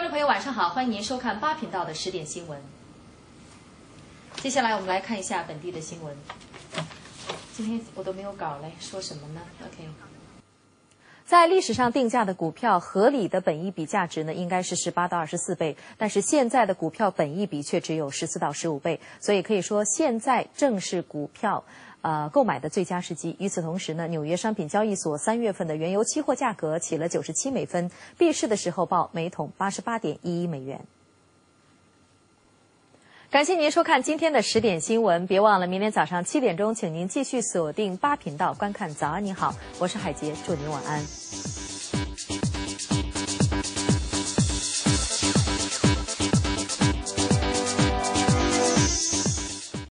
众朋友，晚上好，欢迎您收看8频道的10点新闻。接下来我们来看一下本地的新闻。今天我都没有稿嘞，说什么呢 ？OK。在历史上定价的股票，合理的本益比价值呢，应该是18到24倍，但是现在的股票本益比却只有14到15倍，所以可以说现在正是股票购买的最佳时机。与此同时呢，纽约商品交易所3月份的原油期货价格起了97美分，闭市的时候报每桶88.11美元。感谢您收看今天的10点新闻，别忘了明天早上7点钟，请您继续锁定8频道观看《早安你好》，我是海杰，祝您晚安。